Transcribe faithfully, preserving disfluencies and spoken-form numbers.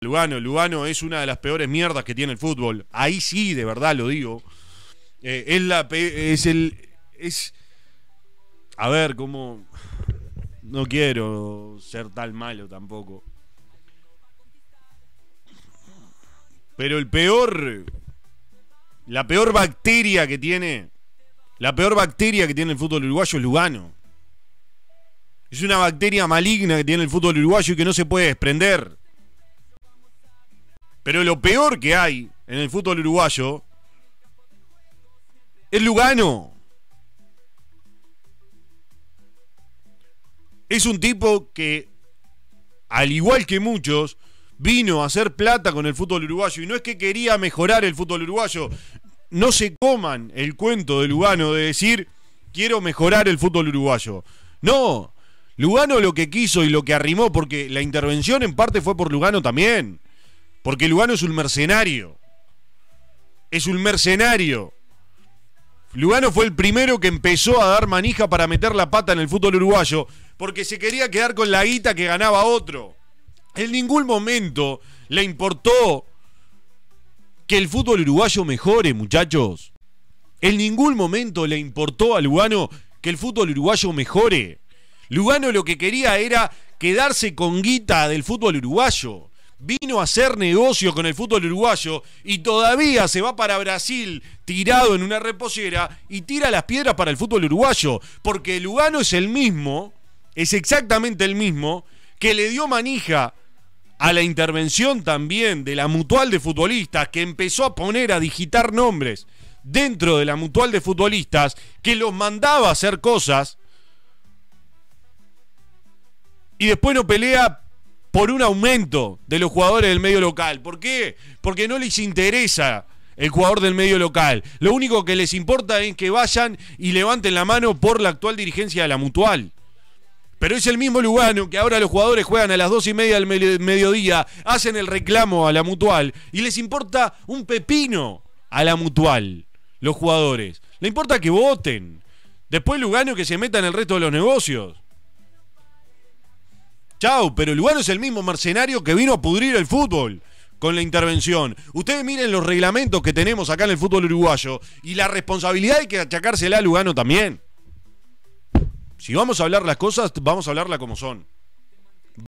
Lugano. Lugano es una de las peores mierdas que tiene el fútbol. Ahí sí, de verdad lo digo. Eh, es la pe es el es a ver, cómo no quiero ser tan malo tampoco. Pero el peor la peor bacteria que tiene la peor bacteria que tiene el fútbol uruguayo es Lugano. Es una bacteria maligna que tiene el fútbol uruguayo y que no se puede desprender. Pero lo peor que hay en el fútbol uruguayo es Lugano. Es un tipo que, al igual que muchos, vino a hacer plata con el fútbol uruguayo. Y no es que quería mejorar el fútbol uruguayo. No se coman el cuento de Lugano de decir, quiero mejorar el fútbol uruguayo. No, Lugano lo que quiso y lo que arrimó, porque la intervención en parte fue por Lugano también. Porque Lugano es un mercenario. Es un mercenario. Lugano fue el primero que empezó a dar manija para meter la pata en el fútbol uruguayo, porque se quería quedar con la guita que ganaba otro. En ningún momento le importó que el fútbol uruguayo mejore, muchachos. En ningún momento le importó a Lugano que el fútbol uruguayo mejore. Lugano lo que quería era quedarse con guita del fútbol uruguayo. Vino a hacer negocio con el fútbol uruguayo y todavía se va para Brasil tirado en una reposera y tira las piedras para el fútbol uruguayo. Porque Lugano es el mismo, es exactamente el mismo, que le dio manija a la intervención también de la mutual de futbolistas, que empezó a poner a digitar nombres dentro de la mutual de futbolistas, que los mandaba a hacer cosas y después no pelea por un aumento de los jugadores del medio local. ¿Por qué? Porque no les interesa el jugador del medio local. Lo único que les importa es que vayan y levanten la mano por la actual dirigencia de la mutual. Pero es el mismo Lugano que ahora los jugadores juegan a las dos y media del mediodía, hacen el reclamo a la mutual y les importa un pepino a la mutual, los jugadores. Le importa que voten. Después Lugano que se meta en el resto de los negocios. Chau, pero Lugano es el mismo mercenario que vino a pudrir el fútbol con la intervención. Ustedes miren los reglamentos que tenemos acá en el fútbol uruguayo y la responsabilidad hay que achacársela a Lugano también. Si vamos a hablar las cosas, vamos a hablarla como son.